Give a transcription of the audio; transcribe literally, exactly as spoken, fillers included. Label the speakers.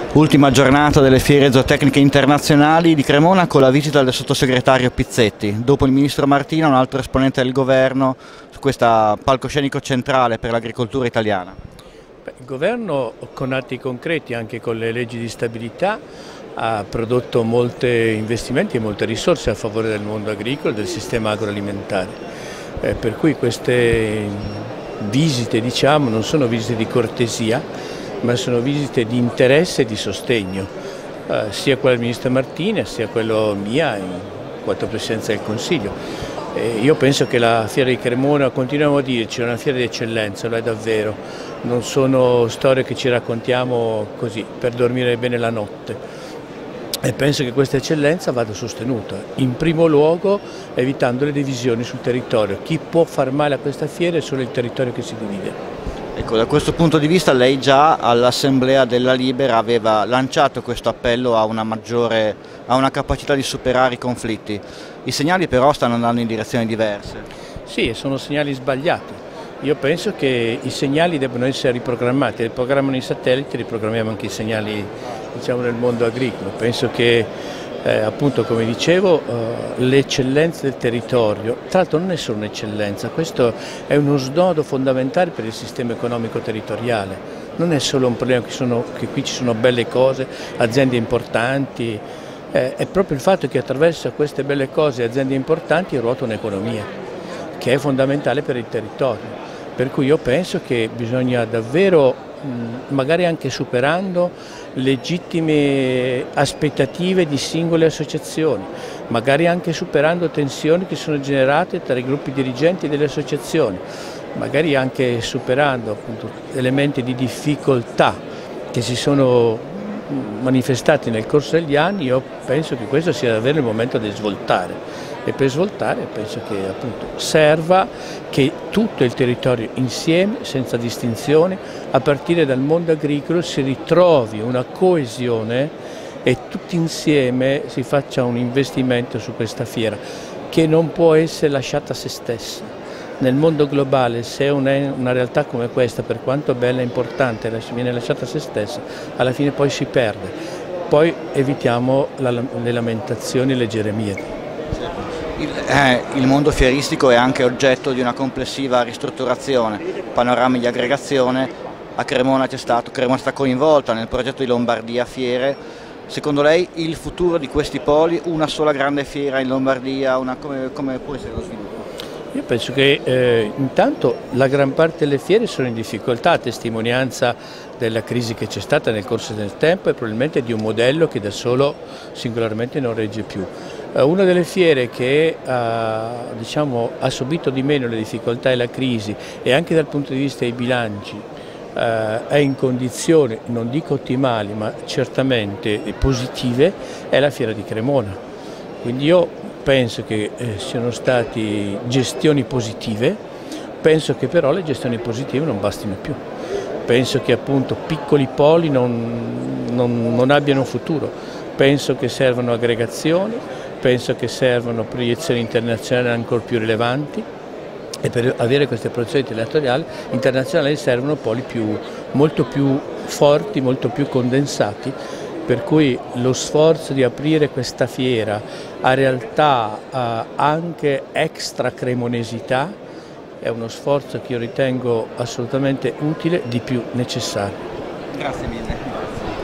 Speaker 1: Ultima giornata delle fiere zootecniche internazionali di Cremona con la visita del sottosegretario Pizzetti. Dopo il ministro Martina, un altro esponente del governo su questo palcoscenico centrale per l'agricoltura italiana.
Speaker 2: Beh, il governo con atti concreti, anche con le leggi di stabilità, ha prodotto molti investimenti e molte risorse a favore del mondo agricolo e del sistema agroalimentare. Eh, per cui queste visite, diciamo, non sono visite di cortesia, ma sono visite di interesse e di sostegno, eh, sia quella del ministro Martina sia quella mia in quanto Presidenza del Consiglio. E io penso che la Fiera di Cremona, continuiamo a dirci, è una fiera di eccellenza, lo è davvero, non sono storie che ci raccontiamo così per dormire bene la notte. E penso che questa eccellenza vada sostenuta, in primo luogo evitando le divisioni sul territorio. Chi può far male a questa fiera è solo il territorio che si divide.
Speaker 1: Ecco, da questo punto di vista lei già all'Assemblea della Libera aveva lanciato questo appello a una maggiore, a una capacità di superare i conflitti. I segnali però stanno andando in direzioni diverse.
Speaker 2: Sì, sono segnali sbagliati. Io penso che i segnali debbano essere riprogrammati, riprogrammano i satelliti, riprogrammiamo anche i segnali, diciamo, nel mondo agricolo. Penso che Eh, appunto, come dicevo, eh, le eccellenze del territorio, tra l'altro non è solo un'eccellenza, questo è uno snodo fondamentale per il sistema economico territoriale, non è solo un problema che, sono, che qui ci sono belle cose, aziende importanti, eh, è proprio il fatto che attraverso queste belle cose e aziende importanti ruota un'economia che è fondamentale per il territorio, per cui io penso che bisogna davvero, magari anche superando legittime aspettative di singole associazioni, magari anche superando tensioni che sono generate tra i gruppi dirigenti delle associazioni, magari anche superando appunto elementi di difficoltà che si sono manifestati nel corso degli anni. Io penso che questo sia davvero il momento di svoltare. E per svoltare penso che appunto serva che tutto il territorio insieme, senza distinzione, a partire dal mondo agricolo, si ritrovi una coesione e tutti insieme si faccia un investimento su questa fiera che non può essere lasciata a se stessa. Nel mondo globale, se una, una realtà come questa, per quanto bella e importante, viene lasciata a se stessa, alla fine poi si perde. Poi evitiamo la, le lamentazioni e le geremie.
Speaker 1: Il, eh, il mondo fieristico è anche oggetto di una complessiva ristrutturazione, panorami di aggregazione. A Cremona c'è stato, Cremona è stata coinvolta nel progetto di Lombardia Fiere. Secondo lei il futuro di questi poli, una sola grande fiera in Lombardia, una, come, come può essere lo sviluppo?
Speaker 2: Io penso che eh, intanto la gran parte delle fiere sono in difficoltà, a testimonianza della crisi che c'è stata nel corso del tempo e probabilmente di un modello che da solo singolarmente non regge più. Eh, una delle fiere che ha, diciamo, ha subito di meno le difficoltà e la crisi, e anche dal punto di vista dei bilanci eh, è in condizioni, non dico ottimali, ma certamente positive, è la fiera di Cremona. Quindi io penso che eh, siano state gestioni positive, penso che però le gestioni positive non bastino più. Penso che appunto piccoli poli non, non, non abbiano futuro, penso che servano aggregazioni, penso che servano proiezioni internazionali ancora più rilevanti, e per avere queste proiezioni territoriali internazionali servono poli più, molto più forti, molto più condensati. Per cui lo sforzo di aprire questa fiera a realtà eh, anche extra cremonesità è uno sforzo che io ritengo assolutamente utile, di più necessario.
Speaker 1: Grazie mille.